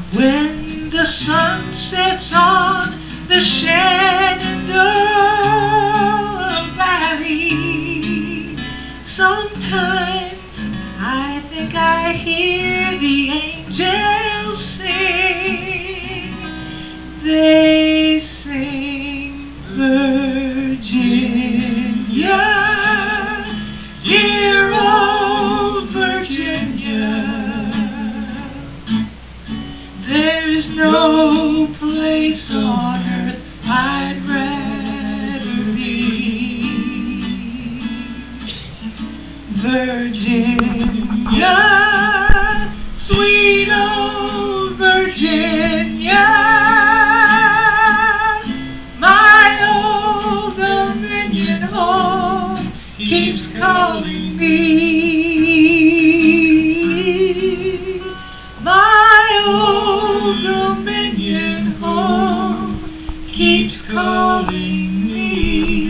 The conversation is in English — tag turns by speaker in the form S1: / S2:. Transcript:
S1: When the sun sets on the Shenandoah Valley, sometimes I think I hear the angels sing. They sing, Virginia, dear old Virginia. There is no place on earth I'd rather be. Virginia, sweet old Virginia, my old Dominion home keeps calling me. My old Dominion home keeps calling me.